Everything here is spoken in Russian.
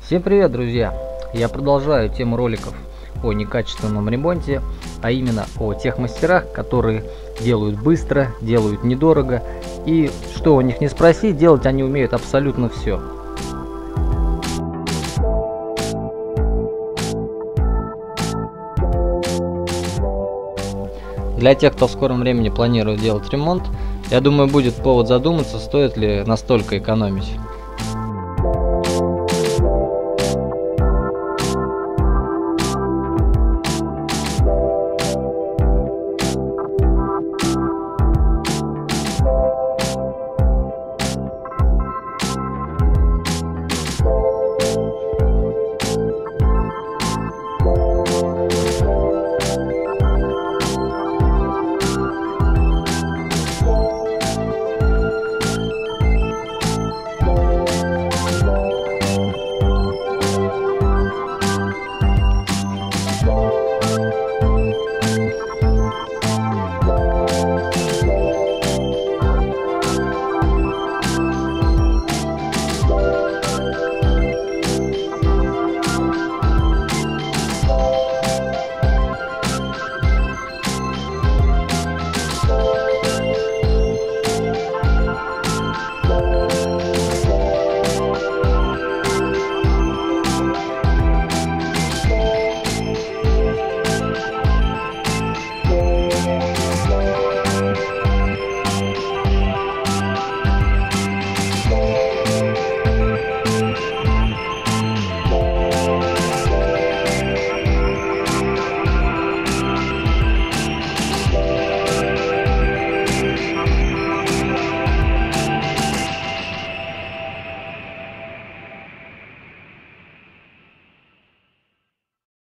Всем привет, друзья! Я продолжаю тему роликов о некачественном ремонте, а именно о тех мастерах, которые делают быстро, делают недорого, и что у них не спроси, делать они умеют абсолютно все. Для тех, кто в скором времени планирует делать ремонт, я думаю, будет повод задуматься, стоит ли настолько экономить.